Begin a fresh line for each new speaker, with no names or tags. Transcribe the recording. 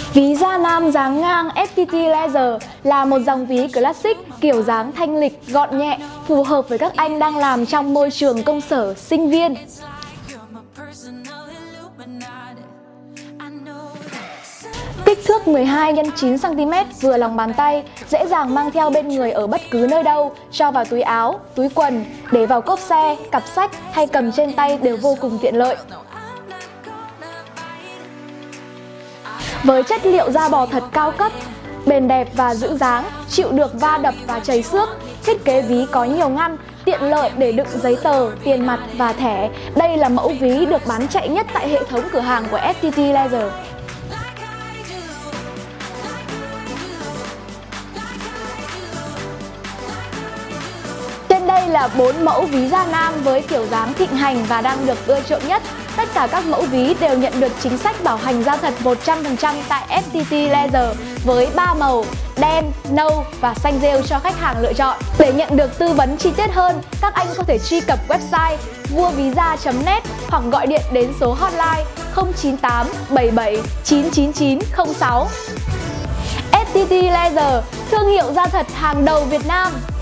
Ví da nam dáng ngang FPT Leather là một dòng ví classic kiểu dáng thanh lịch, gọn nhẹ, phù hợp với các anh đang làm trong môi trường công sở, sinh viên. Kích thước 12 x 9 cm vừa lòng bàn tay, dễ dàng mang theo bên người ở bất cứ nơi đâu, cho vào túi áo, túi quần, để vào cốp xe, cặp sách hay cầm trên tay đều vô cùng tiện lợi. Với chất liệu da bò thật cao cấp, bền đẹp và giữ dáng, chịu được va đập và chảy xước, thiết kế ví có nhiều ngăn, tiện lợi để đựng giấy tờ, tiền mặt và thẻ. Đây là mẫu ví được bán chạy nhất tại hệ thống cửa hàng của FPT Leather. Trên đây là 4 mẫu ví da nam với kiểu dáng thịnh hành và đang được ưa chuộng nhất. Tất cả các mẫu ví đều nhận được chính sách bảo hành da thật 100% tại FPT Leather với 3 màu đen, nâu và xanh rêu cho khách hàng lựa chọn. Để nhận được tư vấn chi tiết hơn, các anh có thể truy cập website vuaviza.net hoặc gọi điện đến số hotline 098 77 999 06. FPT Leather, thương hiệu da thật hàng đầu Việt Nam.